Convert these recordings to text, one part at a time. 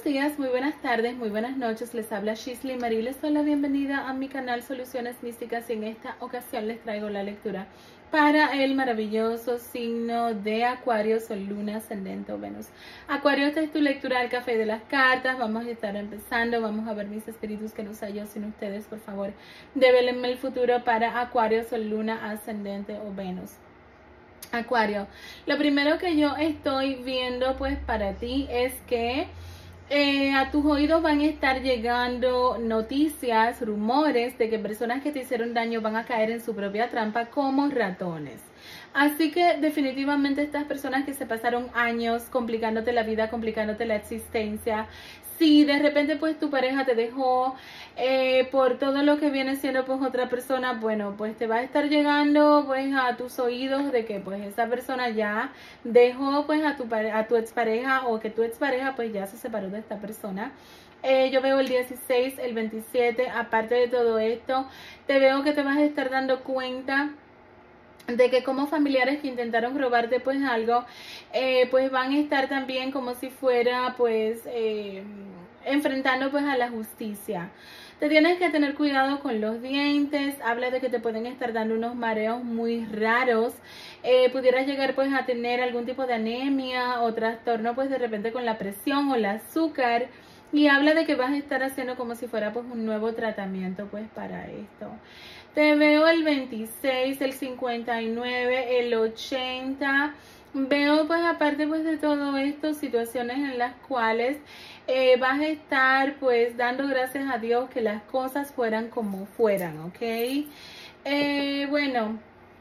buenos días, muy buenas tardes, muy buenas noches. Les habla Shisley Marie. Les doy la bienvenida a mi canal Soluciones Místicas y en esta ocasión les traigo la lectura para el maravilloso signo de Acuario, Sol, Luna, Ascendente o Venus. Acuario, esta es tu lectura del café de las cartas. Vamos a estar empezando, vamos a ver mis espíritus que no sé yo sin ustedes. Por favor, devélenme el futuro para Acuario, Sol, Luna, Ascendente o Venus. Acuario, lo primero que yo estoy viendo pues para ti es que a tus oídos van a estar llegando noticias, rumores de que personas que te hicieron daño van a caer en su propia trampa como ratones. Así que definitivamente estas personas que se pasaron años complicándote la vida, complicándote la existencia, si de repente pues tu pareja te dejó por todo lo que viene siendo pues otra persona, bueno, pues te va a estar llegando pues a tus oídos de que pues esa persona ya dejó pues a tu expareja o que tu expareja pues ya se separó de esta persona. Yo veo el 16, el 27, aparte de todo esto, te veo que te vas a estar dando cuenta de que como familiares que intentaron robarte pues algo, pues van a estar también como si fuera pues enfrentando pues a la justicia. Te tienes que tener cuidado con los dientes, habla de que te pueden estar dando unos mareos muy raros, pudieras llegar pues a tener algún tipo de anemia o trastorno pues de repente con la presión o el azúcar. Y habla de que vas a estar haciendo como si fuera pues un nuevo tratamiento pues para esto. Te veo el 26, el 59, el 80. Veo pues aparte pues de todo esto situaciones en las cuales vas a estar pues dando gracias a Dios que las cosas fueran como fueran, ¿ok? Bueno,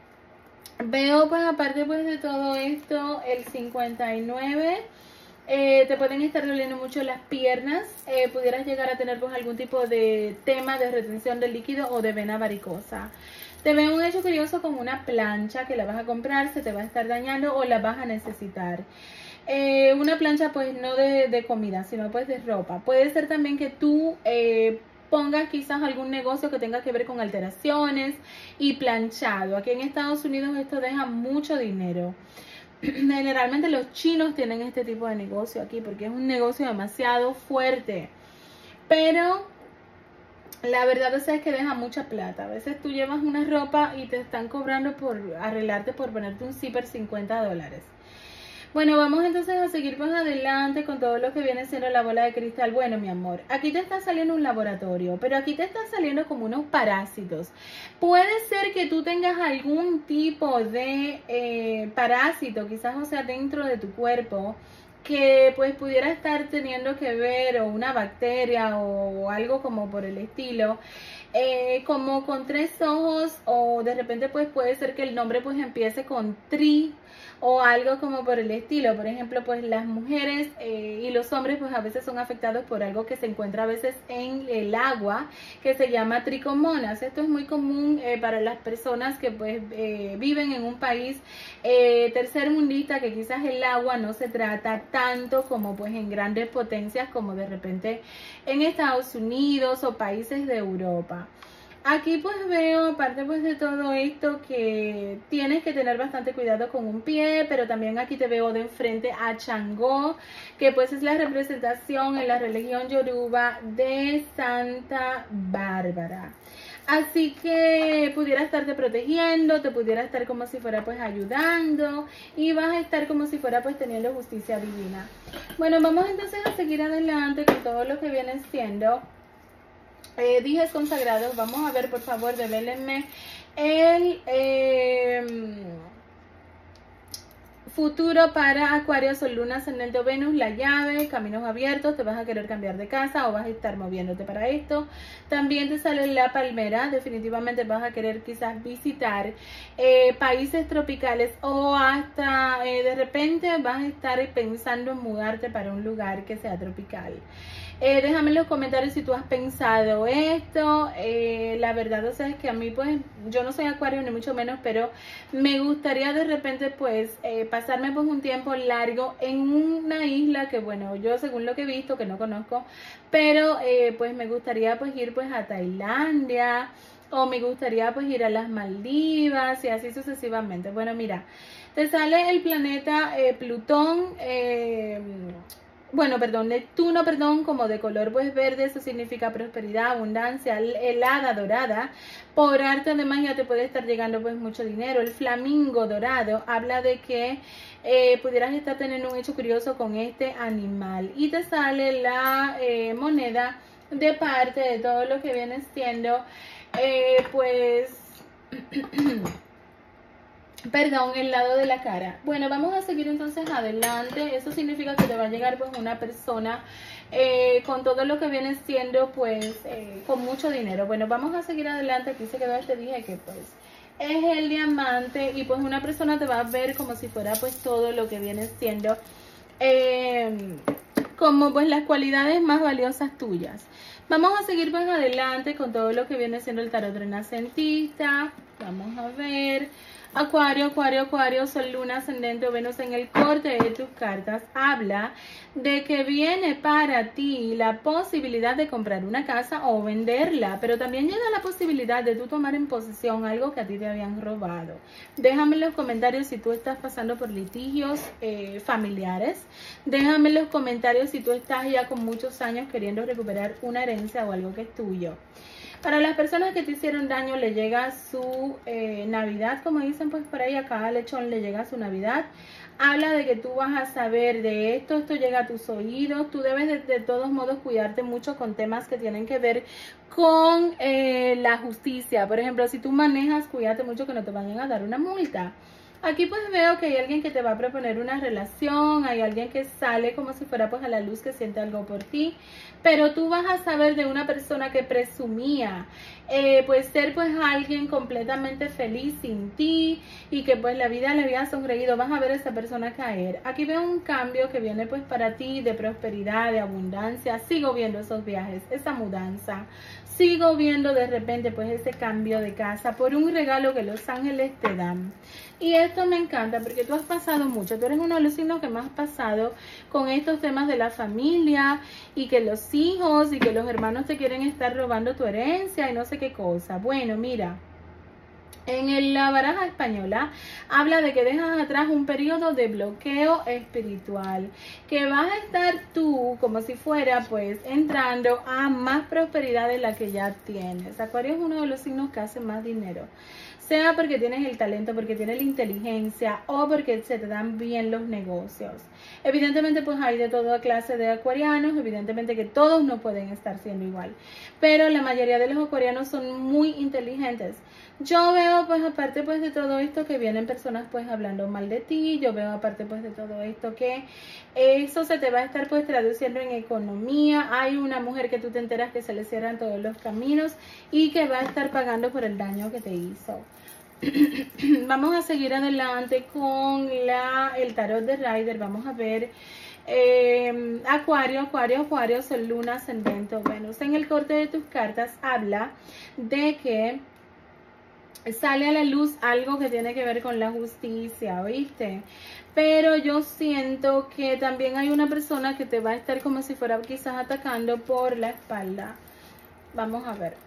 veo pues aparte pues de todo esto el 59. Te pueden estar doliendo mucho las piernas, pudieras llegar a tener pues algún tipo de tema de retención de líquido o de vena varicosa. Te veo un hecho curioso con una plancha que la vas a comprar, se te va a estar dañando o la vas a necesitar. Una plancha pues no de comida, sino pues de ropa. Puede ser también que tú pongas quizás algún negocio que tenga que ver con alteraciones y planchado. Aquí en Estados Unidos esto deja mucho dinero. Generalmente los chinos tienen este tipo de negocio aquí porque es un negocio demasiado fuerte, pero la verdad es que deja mucha plata. A veces tú llevas una ropa y te están cobrando por arreglarte, por ponerte un zipper $50. Bueno, vamos entonces a seguir más adelante con todo lo que viene siendo la bola de cristal. Bueno, mi amor, aquí te está saliendo un laboratorio, pero aquí te están saliendo como unos parásitos. Puede ser que tú tengas algún tipo de parásito, quizás, o sea, dentro de tu cuerpo, que pues pudiera estar teniendo que ver, o una bacteria, o algo como por el estilo. Como con 3 ojos, o de repente pues puede ser que el nombre pues empiece con tri o algo como por el estilo. Por ejemplo, pues las mujeres y los hombres pues a veces son afectados por algo que se encuentra a veces en el agua, que se llama tricomonas. Esto es muy común para las personas que pues viven en un país tercermundista, que quizás el agua no se trata tanto como pues en grandes potencias como de repente en Estados Unidos o países de Europa. Aquí pues veo, aparte pues de todo esto, que tienes que tener bastante cuidado con un pie, pero también aquí te veo de enfrente a Changó, que pues es la representación en la religión yoruba de Santa Bárbara. Así que pudiera estarte protegiendo, te pudiera estar como si fuera pues ayudando y vas a estar como si fuera pues teniendo justicia divina. Bueno, vamos entonces a seguir adelante con todo lo que viene siendo dijes consagrados. Vamos a ver, por favor, devélenme el futuro para Acuario, Sol, Luna, Ascendente o Venus. La llave, caminos abiertos, te vas a querer cambiar de casa o vas a estar moviéndote para esto. También te sale la palmera, definitivamente vas a querer quizás visitar países tropicales o hasta de repente vas a estar pensando en mudarte para un lugar que sea tropical. Déjame en los comentarios si tú has pensado esto. La verdad, o sea, es que a mí pues yo no soy acuario ni mucho menos, pero me gustaría de repente pues pasarme pues un tiempo largo en una isla que, bueno, yo según lo que he visto, que no conozco, pero pues me gustaría pues ir pues a Tailandia, o me gustaría pues ir a las Maldivas y así sucesivamente. Bueno, mira, te sale el planeta Plutón, bueno, perdón, Neptuno, perdón, como de color pues verde, eso significa prosperidad, abundancia, el hada dorada, por arte de magia te puede estar llegando pues mucho dinero. El flamingo dorado habla de que pudieras estar teniendo un hecho curioso con este animal, y te sale la moneda de parte de todo lo que viene siendo pues perdón, el lado de la cara. Bueno, vamos a seguir entonces adelante. Eso significa que te va a llegar pues una persona con todo lo que viene siendo pues con mucho dinero. Bueno, vamos a seguir adelante. Aquí se quedó, te dije que pues es el diamante, y pues una persona te va a ver como si fuera pues todo lo que viene siendo como pues las cualidades más valiosas tuyas. Vamos a seguir pues adelante con todo lo que viene siendo el tarot renacentista. Vamos a ver. Acuario, Acuario, Acuario, Sol, Luna, Ascendente o Venus en el corte de tus cartas habla de que viene para ti la posibilidad de comprar una casa o venderla, pero también llega la posibilidad de tú tomar en posesión algo que a ti te habían robado. Déjame en los comentarios si tú estás pasando por litigios familiares. Déjame en los comentarios si tú estás ya con muchos años queriendo recuperar una herencia o algo que es tuyo. Para las personas que te hicieron daño le llega su Navidad, como dicen pues por ahí, a cada lechón le llega su Navidad. Habla de que tú vas a saber de esto, esto llega a tus oídos. Tú debes de todos modos cuidarte mucho con temas que tienen que ver con la justicia. Por ejemplo, si tú manejas, cuídate mucho que no te vayan a dar una multa. Aquí pues veo que hay alguien que te va a proponer una relación, hay alguien que sale como si fuera pues a la luz, que siente algo por ti, pero tú vas a saber de una persona que presumía pues ser pues alguien completamente feliz sin ti, y que pues la vida le había sonreído. Vas a ver a esa persona caer. Aquí veo un cambio que viene pues para ti de prosperidad, de abundancia. Sigo viendo esos viajes, esa mudanza. Sigo viendo de repente pues ese cambio de casa por un regalo que los ángeles te dan. Y esto me encanta porque tú has pasado mucho. Tú eres uno de los signos que más has pasado con estos temas de la familia, y que los hijos y que los hermanos te quieren estar robando tu herencia y no sé qué cosa. Bueno, mira, en la baraja española habla de que dejas atrás un periodo de bloqueo espiritual, que vas a estar tú como si fuera pues entrando a más prosperidad de la que ya tienes. Acuario es uno de los signos que hace más dinero, sea porque tienes el talento, porque tienes la inteligencia o porque se te dan bien los negocios. Evidentemente pues hay de toda clase de acuarianos, evidentemente que todos no pueden estar siendo igual, pero la mayoría de los acuarianos son muy inteligentes. Yo veo pues aparte pues de todo esto que vienen personas pues hablando mal de ti. Yo veo aparte pues de todo esto que eso se te va a estar pues traduciendo en economía. Hay una mujer que tú te enteras que se le cierran todos los caminos y que va a estar pagando por el daño que te hizo. Vamos a seguir adelante con el tarot de Rider. Vamos a ver Acuario, Acuario, Acuario, Sol, Luna, Ascendente o Venus. En el corte de tus cartas habla de que sale a la luz algo que tiene que ver con la justicia, ¿oíste? Pero yo siento que también hay una persona que te va a estar como si fuera quizás atacando por la espalda. Vamos a ver.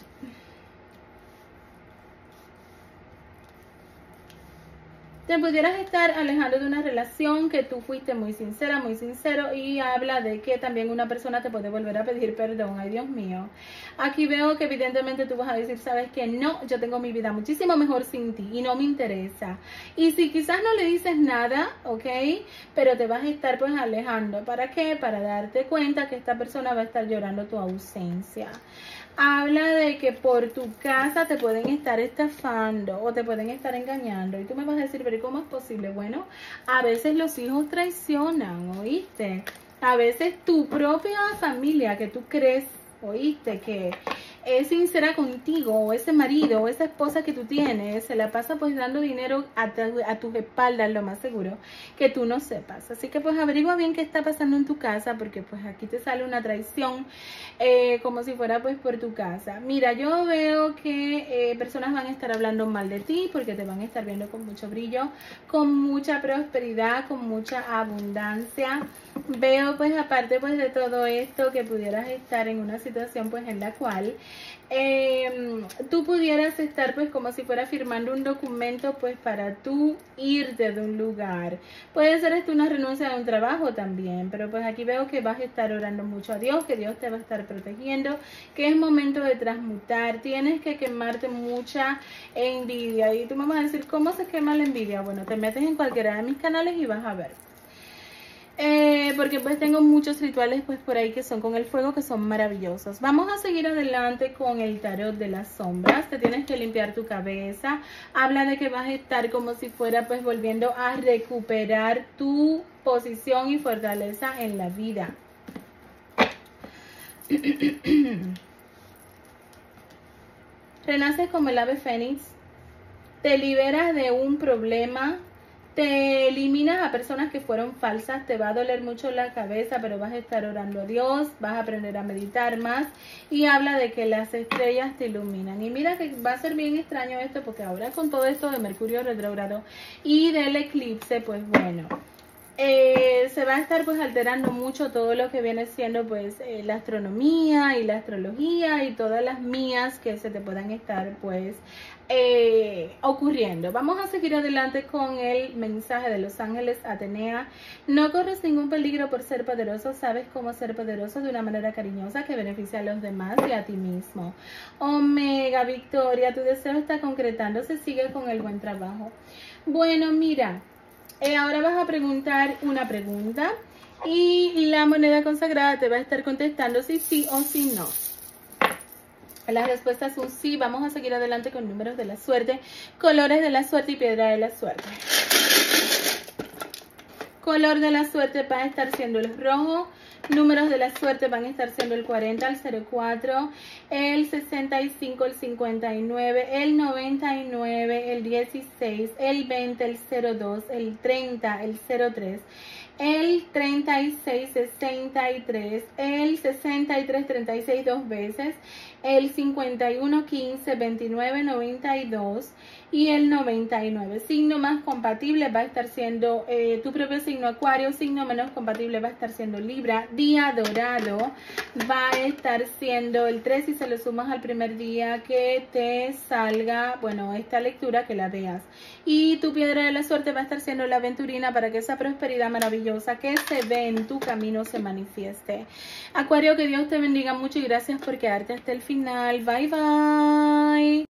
Te pudieras estar alejando de una relación que tú fuiste muy sincera, muy sincero, y habla de que también una persona te puede volver a pedir perdón. Ay, Dios mío. Aquí veo que evidentemente tú vas a decir, sabes que no, yo tengo mi vida muchísimo mejor sin ti y no me interesa. Y si quizás no le dices nada, ¿ok? Pero te vas a estar pues alejando. ¿Para qué? Para darte cuenta que esta persona va a estar llorando tu ausencia. Habla de que por tu casa te pueden estar estafando o te pueden estar engañando. Y tú me vas a decir, pero ¿cómo es posible? Bueno, a veces los hijos traicionan, ¿oíste? A veces tu propia familia que tú crees, ¿oíste? Que es sincera contigo, o ese marido o esa esposa que tú tienes, se la pasa pues dando dinero a tus espaldas, lo más seguro, que tú no sepas. Así que pues averigua bien qué está pasando en tu casa, porque pues aquí te sale una traición como si fuera pues por tu casa. Mira, yo veo que personas van a estar hablando mal de ti, porque te van a estar viendo con mucho brillo, con mucha prosperidad, con mucha abundancia. Veo pues aparte pues de todo esto que pudieras estar en una situación pues en la cual tú pudieras estar pues como si fuera firmando un documento pues para tú irte de un lugar. Puede ser esto una renuncia de un trabajo también, pero pues aquí veo que vas a estar orando mucho a Dios, que Dios te va a estar protegiendo, que es momento de transmutar. Tienes que quemarte mucha envidia. Y tú me vas a decir, ¿cómo se quema la envidia? Bueno, te metes en cualquiera de mis canales y vas a ver. Porque pues tengo muchos rituales pues por ahí que son con el fuego, que son maravillosos. Vamos a seguir adelante con el tarot de las sombras. Te tienes que limpiar tu cabeza. Habla de que vas a estar como si fuera pues volviendo a recuperar tu posición y fortaleza en la vida. Renaces como el ave fénix. Te liberas de un problema. Te eliminas a personas que fueron falsas. Te va a doler mucho la cabeza, pero vas a estar orando a Dios. Vas a aprender a meditar más. Y habla de que las estrellas te iluminan. Y mira que va a ser bien extraño esto, porque ahora con todo esto de Mercurio retrógrado y del eclipse, pues bueno, se va a estar pues alterando mucho todo lo que viene siendo pues la astronomía y la astrología y todas las mías que se te puedan estar pues ocurriendo. Vamos a seguir adelante con el mensaje de los ángeles. Atenea, no corres ningún peligro por ser poderoso. Sabes cómo ser poderoso de una manera cariñosa que beneficia a los demás y a ti mismo. Omega, Victoria, tu deseo está concretándose. Sigue con el buen trabajo. Bueno, mira, ahora vas a preguntar una pregunta y la moneda consagrada te va a estar contestando si sí o si no. La respuesta es un sí. Vamos a seguir adelante con números de la suerte, colores de la suerte y piedra de la suerte. Color de la suerte va a estar siendo el rojo. Números de la suerte van a estar siendo el 40, el 04, el 65, el 59, el 99, el 16, el 20, el 02, el 30, el 03, el 36, 63, el 63, 36 dos veces, el 51, 15, 29, 92 y el 99. Signo más compatible va a estar siendo tu propio signo Acuario. Signo menos compatible va a estar siendo Libra. Día dorado va a estar siendo el 3 y se lo sumas al primer día que te salga, bueno, esta lectura, que la veas. Y tu piedra de la suerte va a estar siendo la aventurina, para que esa prosperidad maravillosa que se ve en tu camino se manifieste. Acuario, que Dios te bendiga mucho y gracias por quedarte hasta el final. Bye, bye.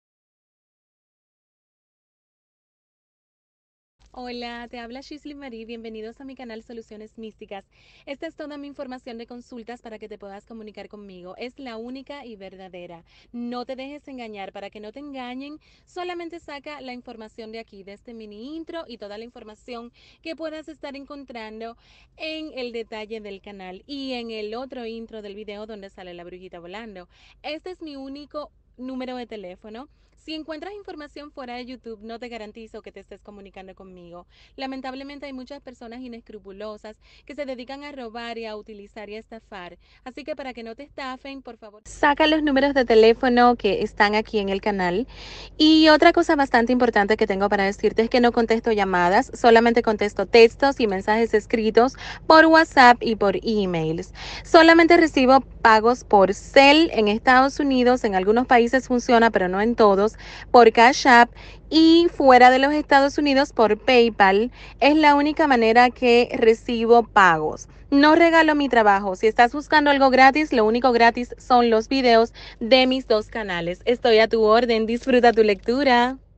Hola, te habla Shisley Marie, bienvenidos a mi canal Soluciones Místicas. Esta es toda mi información de consultas para que te puedas comunicar conmigo. Es la única y verdadera. No te dejes engañar. Para que no te engañen, solamente saca la información de aquí, de este mini intro, y toda la información que puedas estar encontrando en el detalle del canal y en el otro intro del video donde sale la brujita volando. Este es mi único número de teléfono. Si encuentras información fuera de YouTube, no te garantizo que te estés comunicando conmigo. Lamentablemente hay muchas personas inescrupulosas que se dedican a robar y a utilizar y a estafar. Así que para que no te estafen, por favor, saca los números de teléfono que están aquí en el canal. Y otra cosa bastante importante que tengo para decirte es que no contesto llamadas, solamente contesto textos y mensajes escritos por WhatsApp y por emails. Solamente recibo pagos por Zelle en Estados Unidos. En algunos países funciona, pero no en todos. Por Cash App, y fuera de los Estados Unidos por PayPal. Es la única manera que recibo pagos. No regalo mi trabajo. Si estás buscando algo gratis, lo único gratis son los videos de mis dos canales. Estoy a tu orden. Disfruta tu lectura.